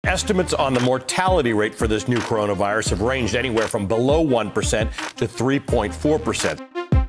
Estimates on the mortality rate for this new coronavirus have ranged anywhere from below 1% to 3.4%.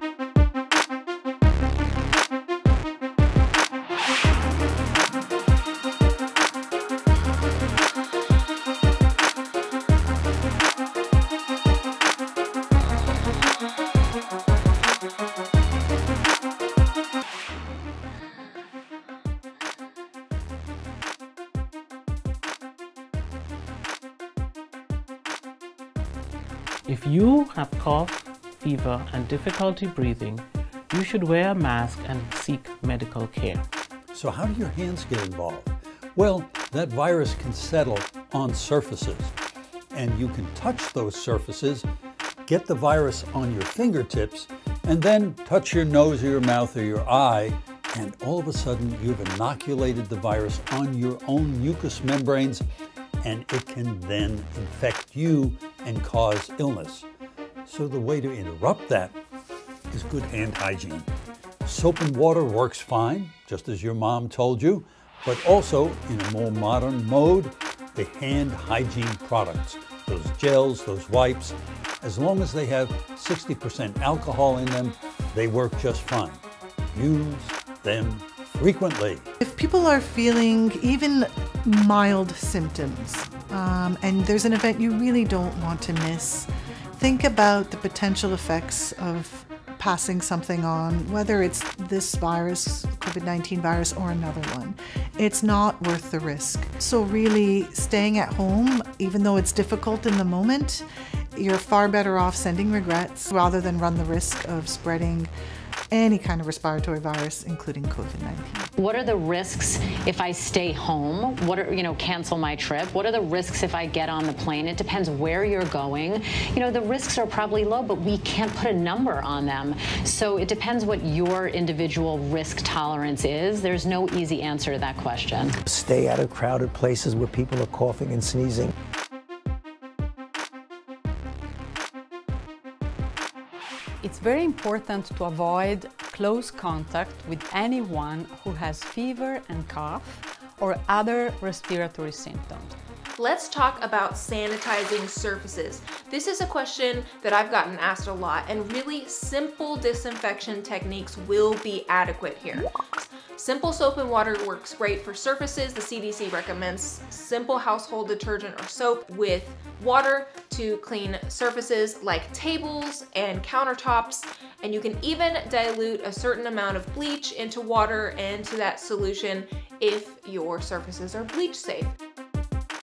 If you have cough, fever, and difficulty breathing, you should wear a mask and seek medical care. So how do your hands get involved? Well, that virus can settle on surfaces, and you can touch those surfaces, get the virus on your fingertips, and then touch your nose or your mouth or your eye, and all of a sudden you've inoculated the virus on your own mucous membranes, and it can then infect you and cause illness. So the way to interrupt that is good hand hygiene. Soap and water works fine, just as your mom told you, but also in a more modern mode, the hand hygiene products, those gels, those wipes, as long as they have 60% alcohol in them, they work just fine. Use them frequently. If people are feeling even mild symptoms and there's an event you really don't want to miss, think about the potential effects of passing something on, whether it's this virus, COVID-19 virus, or another one. It's not worth the risk. So really staying at home, even though it's difficult in the moment, you're far better off sending regrets rather than run the risk of spreading any kind of respiratory virus, including COVID-19. What are the risks if I stay home? What are, cancel my trip? What are the risks if I get on the plane? It depends where you're going. The risks are probably low, but we can't put a number on them. So it depends what your individual risk tolerance is. There's no easy answer to that question. Stay out of crowded places where people are coughing and sneezing. It's very important to avoid close contact with anyone who has fever and cough or other respiratory symptoms. Let's talk about sanitizing surfaces. This is a question that I've gotten asked a lot, and really simple disinfection techniques will be adequate here. Simple soap and water works great for surfaces. The CDC recommends simple household detergent or soap with water to clean surfaces like tables and countertops. And you can even dilute a certain amount of bleach into water and to that solution if your surfaces are bleach safe.